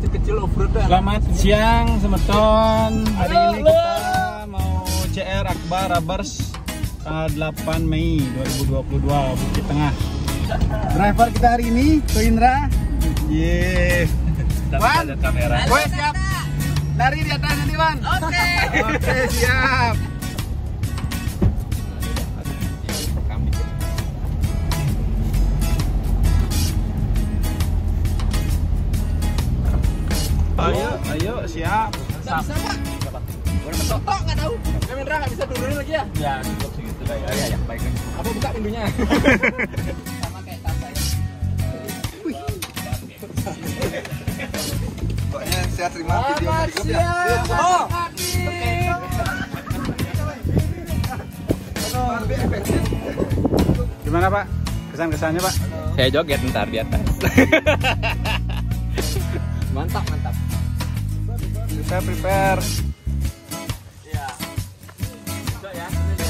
kecil-kecil off-road. Selamat siang semeton. Hari ini kita mau CR Akbar Rubbers tanggal 8 Mei 2022 Bukit Tengah. Driver kita hari ini Indra. Yeay. Wan, gue siap. Lari di atas nanti Wan. Oke. Oke, siap. Ayo, siap. Bisa Pak? Tok nggak tahu. Kamera nggak bisa turunin lagi ya? Ya, cukup segitu lah ya. Ya, baik. Apa buka pintunya? Sama kayak tas saya. Pokoknya saya terima video dari grup ya. Oh. Gimana Pak? Kesan-kesannya Pak? Saya joget ntar di atas. Mantap. Prepare. Iya. Bisa ya.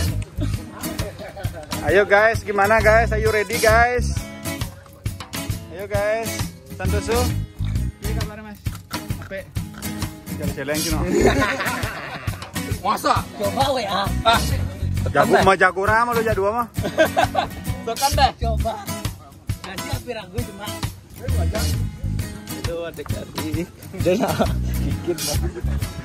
Ayo guys, gimana guys? Are you ready guys? Ayo guys, Santoso. Ini kabarnya Mas. HP. Jalan-jalan gitu. Masa? Coba WA. Jago rama lo jadua mah. Tekan deh. Coba. Nanti api ragu cuma. Itu ada kali. Dan dikit banget.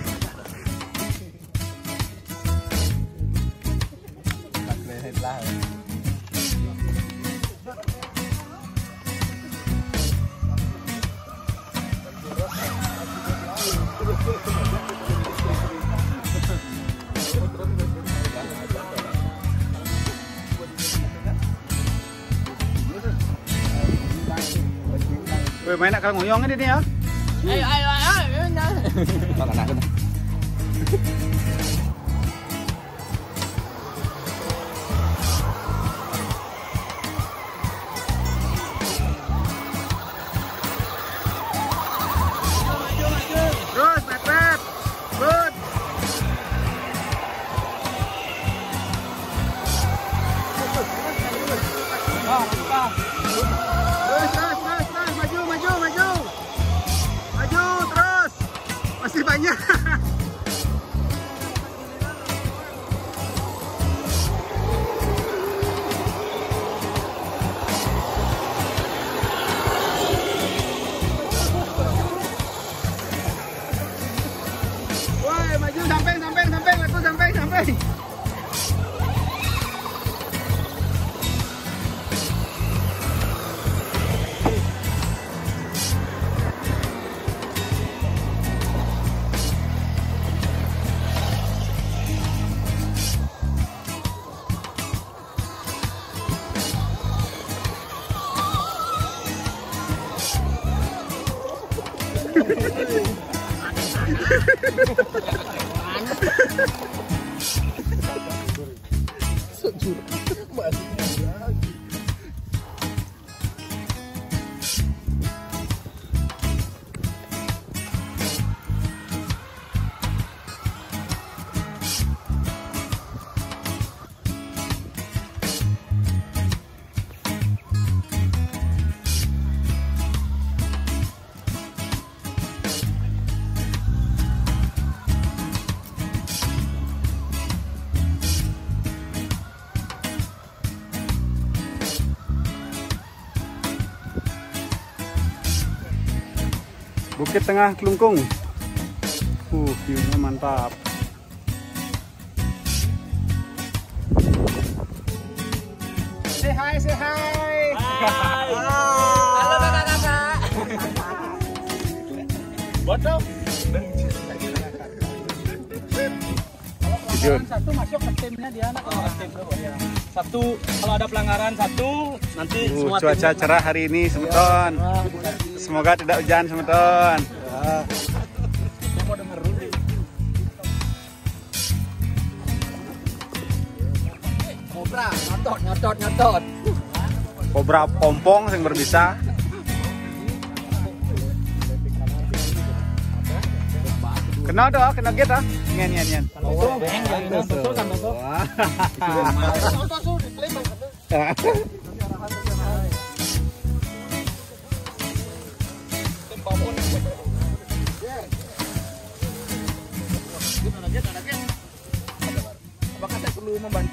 Weh, main nak kalau ngoyongnya dia ya. Ayo. Makan aku dah. Terus, mepet. Good. Terus, maju terus. Masih banyak. Woi, maju sampai. Bukit Tengah Klungkung. View-nya mantap. Say hi. Halo kakak. Bodoh. Video. Satu masuk ke timnya dia anak tim ya. Satu kalau ada pelanggaran satu nanti semua Cuaca cerah hari ini semeton. Semoga tidak hujan semeton. mau denger dulu. Kobra nyotot. Kobra pompong yang berbisa. Kena dah, kena get ah. Nyen. membantu.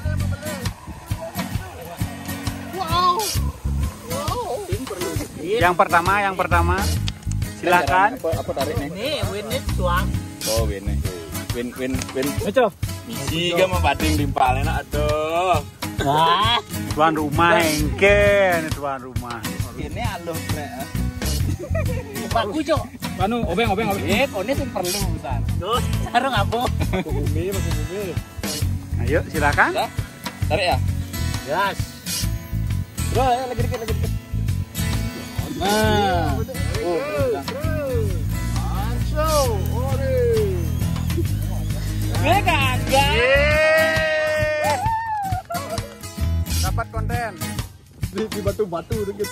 Yang pertama. Silakan. Apa tariknya? Nih, win it tuang. Oh, win. Ayo. Misi gak membanding timpal enak aduh. Wah, Tuan rumah engke, tuan rumah. Ini alus rek. baku cok. Anu, obeng. Kone sing perlu San. Terus, sarung apa? Bumi. Ayo, silakan. Dah. Tarik ya? Gas. Bro, lagi dikit. Nah. Gue kagak. Dapat konten. Di batu-batu gitu.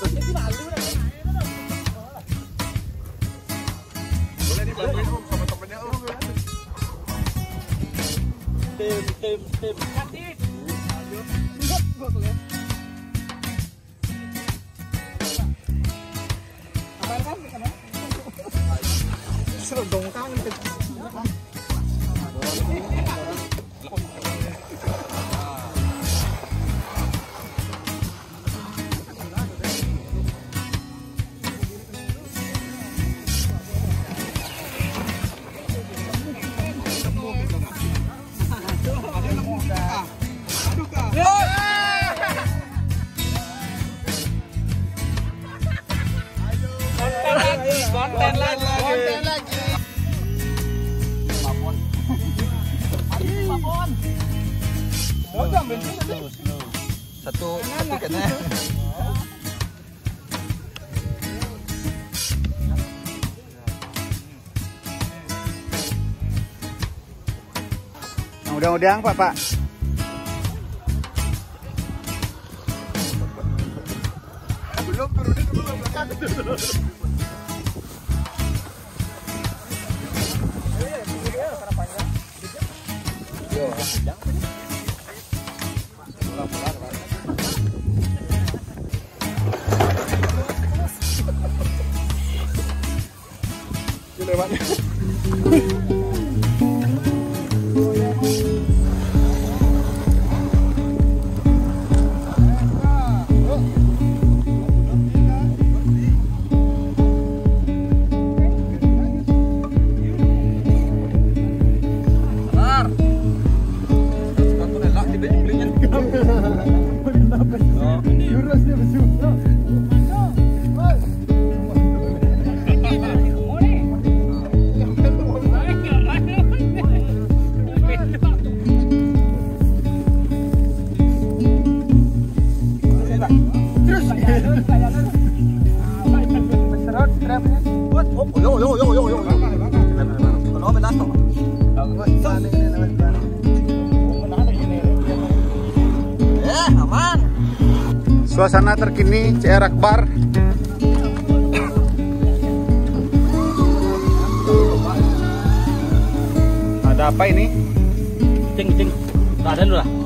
Boleh dibantuin Om sama temennya Om. Tim. Konten lagi. Satu tiketnya. Udang-udang Pak. Belum turunin dulu belakang. Suasana terkini CR Akbar. Ada apa ini? Cing. Tak ada dulu lah.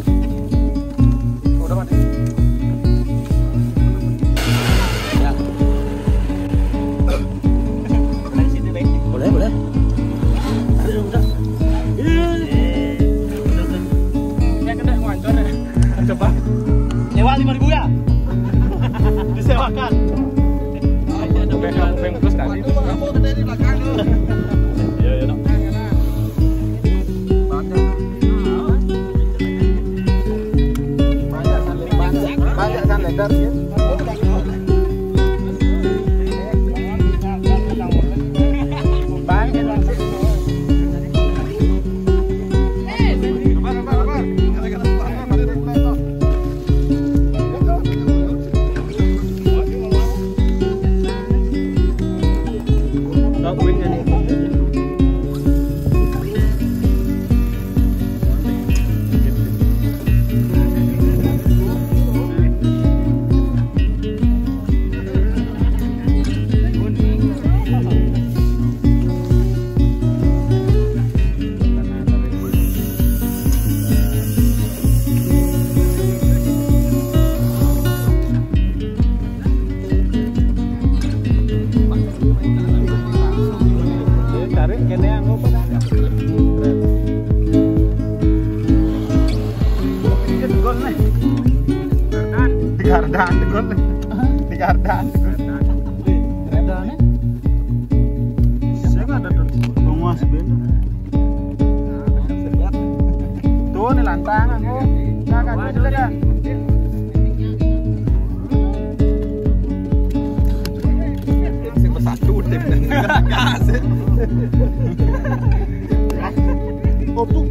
Udah mati. Boleh. Ya kena ngancor ya. Coba. Nyewa 5.000 ya? Disewakan. Obeng plus tadi. Kamu gede di belakang lu. Iya, Dok. Banyak kan letter ya? Kardaan tegol. Di kardaan tegol. Keredaannya. Saya nggak ada penguas ben. Tuh nih lantangan kok. Nggak ada juga dah. Sing bersatu tim. Kasih. Opuk.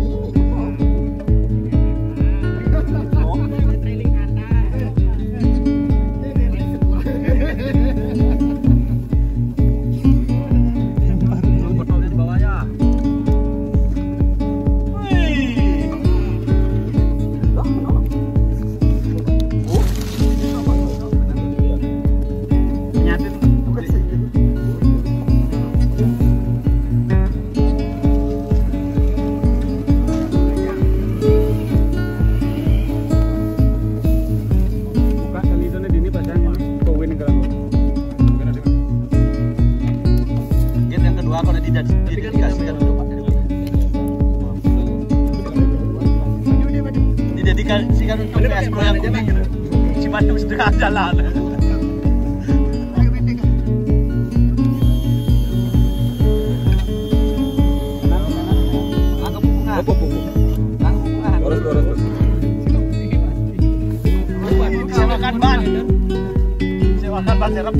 Didedikasikan untuk PS Pro yang kuning gitu. Cimatung sedekah jalan. Sewakan ban. Sewakan ban serep.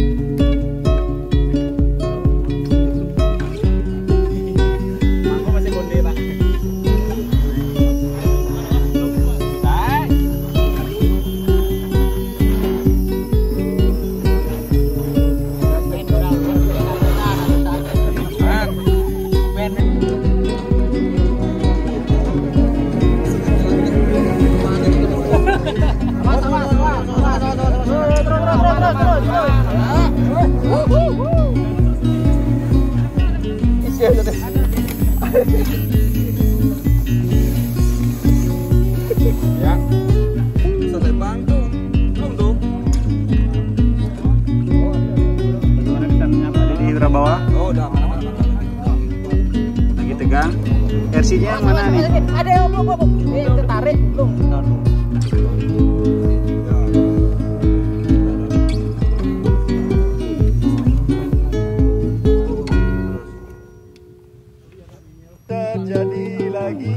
Aku masih gonde, Pak. Ya. Sampai Bandung. Belum tuh. Bagaimana bisa menyapa di Hidra bawah? Oh, udah mana-mana. Lagi tegang. RC-nya yang mana nih? Ada yang belum, ini tertarik belum. Terjadi lagi.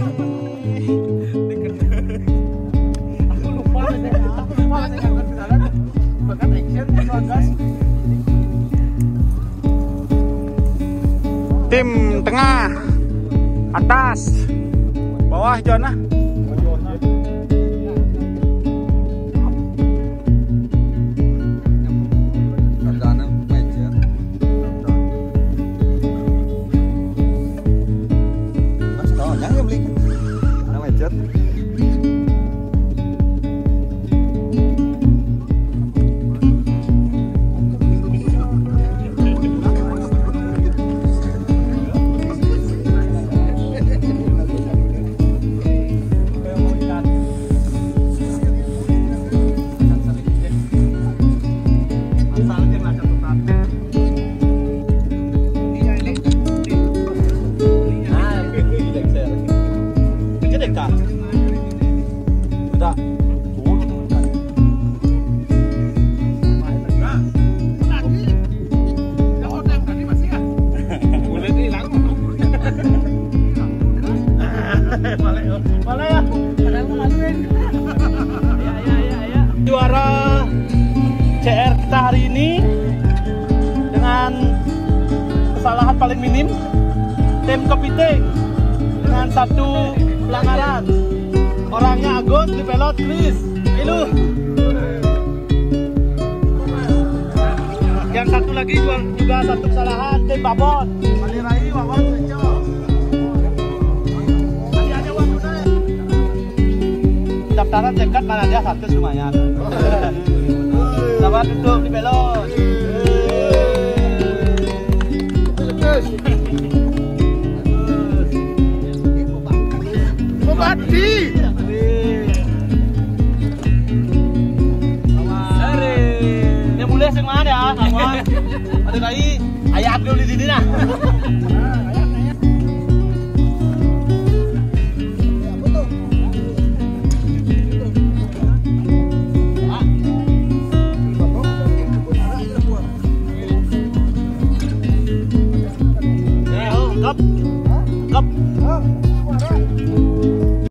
Aku lupa Tim tengah, atas, bawah Jona. Kardaan meja. Mas tahu jangan beli. Ada meja. Juara CR kita hari ini dengan kesalahan paling minim, tim Kepiting dengan 1 pelanggaran. Orangnya Agus, di pelot Chris. Ilu. Yang satu lagi juga 1 kesalahan, tim Babon. Malirai Wawan Sejo. Daftaran dekat mana dia 100 lumayan. Selamat duduk di belot. Bupati. Ini boleh sing mana ya? Sama. Ada lagi ayam dulu di sini nah. Kap. Kap.